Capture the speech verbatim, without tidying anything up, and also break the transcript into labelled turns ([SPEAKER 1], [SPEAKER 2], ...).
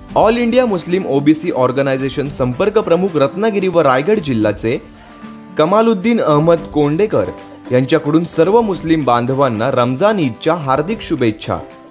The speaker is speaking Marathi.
[SPEAKER 1] All India Muslim OBC organisation संपर्क प्रमुख रत्नागिरी व रायगड जिल्ह्याचे कमालुद्दीन अहमद कोंडेकर यांच्याकडून सर्व मुस्लिम बांधवांना रमजान ईदच्या हार्दिक शुभेच्छा।